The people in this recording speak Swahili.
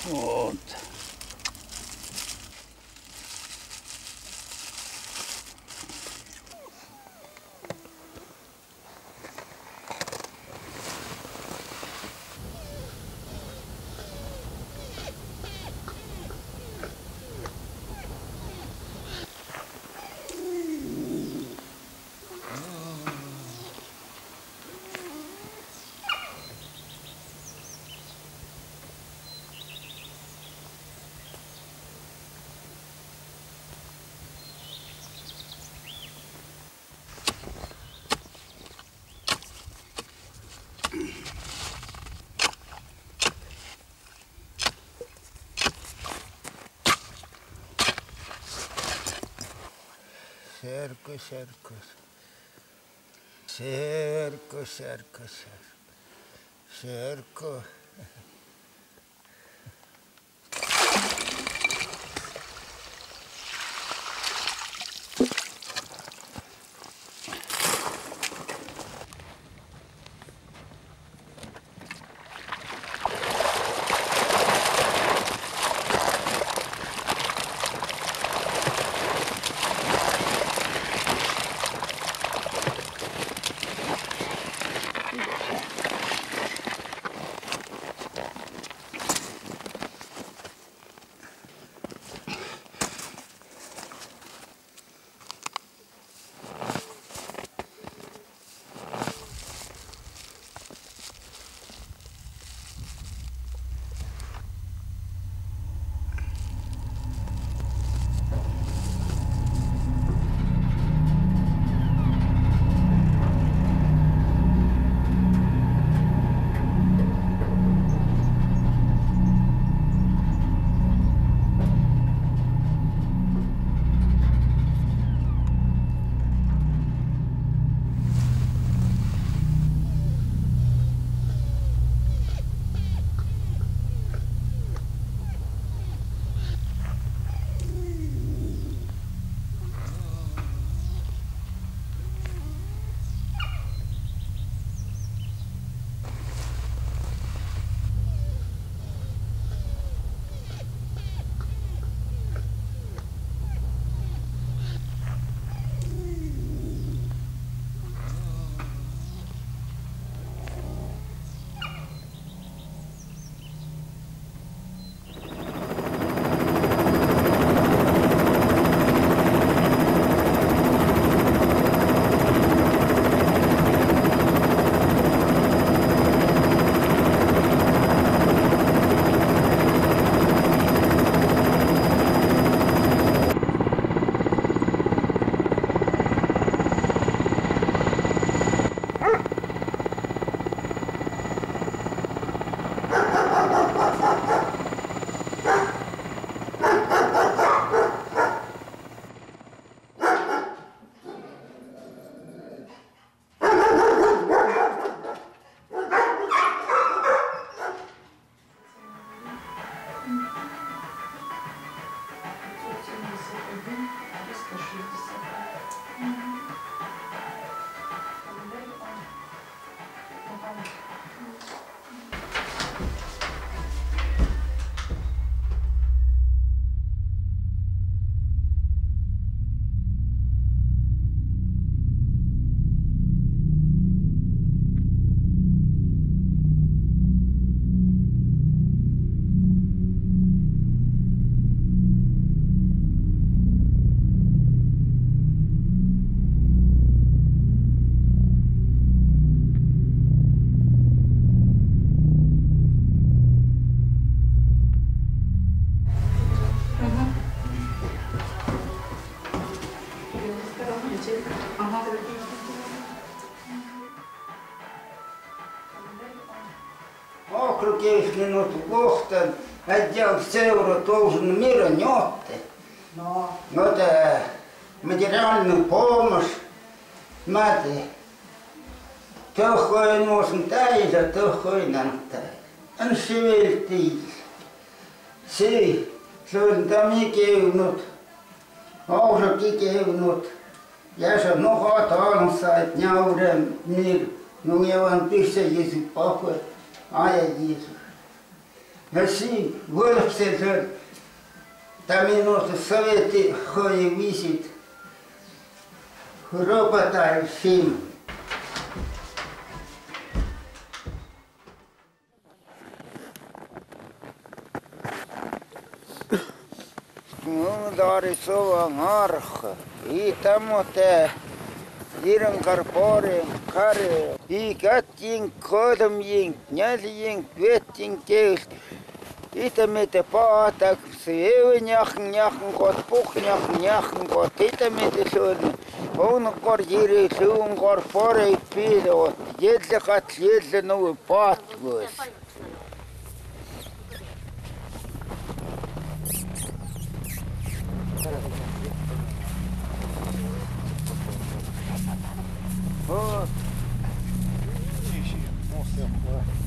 Вот. Cerco, cerco, cerco, cerco, cerco, cerco. Около 10 минут в Бостон, отдел ЦЕУРа должен мира нёте. Вот материальную помощь, смотри. Тохой нужен тайз, а тохой нам тайз. Он шевельтись. Си, что там и кивнут, а уже кивнут. Я же ну хватал сайт, не мир, ну мне он пишет язык похуй, а я язык. Assim, agora precisa também nosso sovieti foi visit Europa tá em cima. Vamos dar isso a marca. E estamos até Iran Carpore, Care, e Gatin, Kodam Yink, Nyalink, Wetin, Kels. Ita met de patak, se eeuwen jachen, god poch jachen, god ita met de zo'n. Wonen kort hier, zo'n kort voor je pieden, jedle gaat jedle nou een paard was. Oh.